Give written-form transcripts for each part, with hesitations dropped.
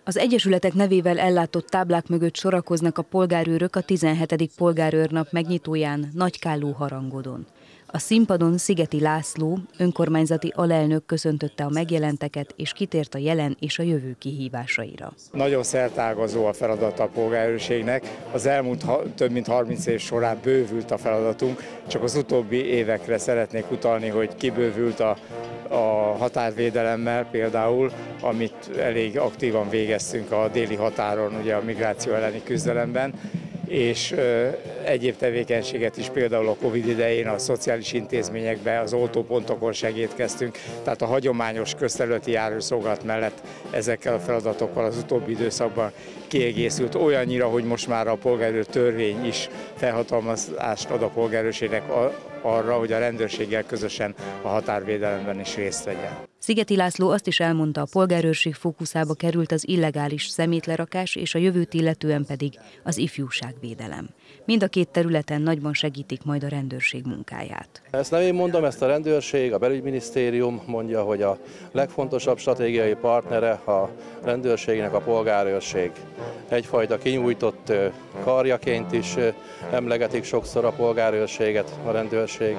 Az egyesületek nevével ellátott táblák mögött sorakoznak a polgárőrök a 17. polgárőrnap megnyitóján Nagykálló Harangodon. A színpadon Szigeti László, önkormányzati alelnök köszöntötte a megjelenteket, és kitért a jelen és a jövő kihívásaira. Nagyon szertágazó a feladata a polgárőrségnek. Az elmúlt több mint 30 év során bővült a feladatunk, csak az utóbbi évekre szeretnék utalni, hogy kibővült a határvédelemmel például, amit elég aktívan végeztünk a déli határon, ugye a migráció elleni küzdelemben, és egyéb tevékenységet is, például a Covid idején a szociális intézményekben, az oltópontokon segítkeztünk, tehát a hagyományos közterületi járőrszolgálat mellett ezekkel a feladatokkal az utóbbi időszakban kiegészült olyannyira, hogy most már a polgárőr törvény is felhatalmazást ad a polgárőrségnek arra, hogy a rendőrséggel közösen a határvédelemben is részt vegyen. Szigeti László azt is elmondta, a polgárőrség fókuszába került az illegális szemétlerakás, és a jövőt illetően pedig az ifjúságvédelem. Mind a két területen nagyban segítik majd a rendőrség munkáját. Ezt nem én mondom, ezt a rendőrség, a belügyminisztérium mondja, hogy a legfontosabb stratégiai partnere a rendőrségnek a polgárőrség. Egyfajta kinyújtott karjaként is emlegetik sokszor a polgárőrséget a rendőrség.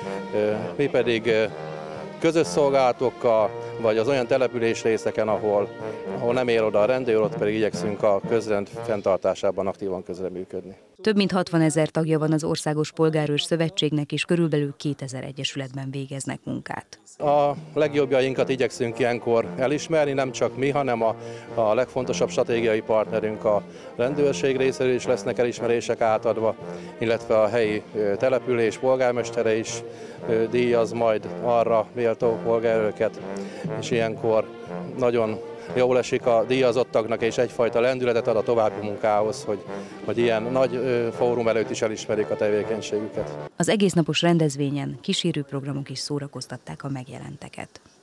Mi pedig közös szolgálatokkal, vagy az olyan településrészeken, ahol nem ér oda a rendőr, ott pedig igyekszünk a közrend fenntartásában aktívan közreműködni. Több mint 60 000 tagja van az Országos Polgárőr Szövetségnek, és körülbelül 2000 egyesületben végeznek munkát. A legjobbjainkat igyekszünk ilyenkor elismerni, nem csak mi, hanem a legfontosabb stratégiai partnerünk a rendőrség részéről is lesznek elismerések átadva, illetve a helyi település polgármestere is díjaz majd arra méltó polgárőröket, és ilyenkor nagyon jól esik a díjazottaknak, és egyfajta lendületet ad a további munkához, hogy ilyen nagy fórum előtt is elismerik a tevékenységüket. Az egésznapos rendezvényen kísérő programok is szórakoztatták a megjelenteket.